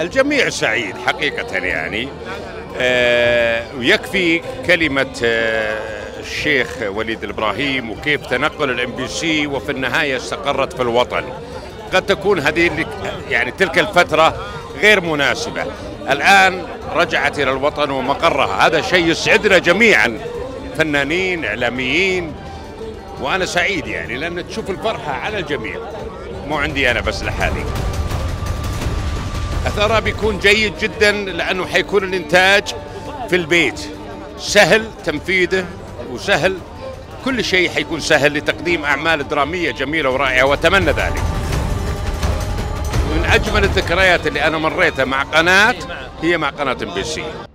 الجميع سعيد حقيقة يعني. ويكفي كلمة الشيخ وليد الإبراهيم وكيف تنقل الام بي سي وفي النهاية استقرت في الوطن. قد تكون هذه يعني تلك الفترة غير مناسبة، الآن رجعت إلى الوطن ومقرها. هذا شيء يسعدنا جميعا، فنانين إعلاميين، وأنا سعيد يعني لأن تشوف الفرحة على الجميع، مو عندي أنا بس لحالي. أثرها بيكون جيد جدا لأنه حيكون الإنتاج في البيت، سهل تنفيذه وسهل كل شيء، حيكون سهل لتقديم أعمال درامية جميلة ورائعة، وأتمنى ذلك. من أجمل الذكريات اللي أنا مريتها مع قناة هي مع قناة ام بي سي.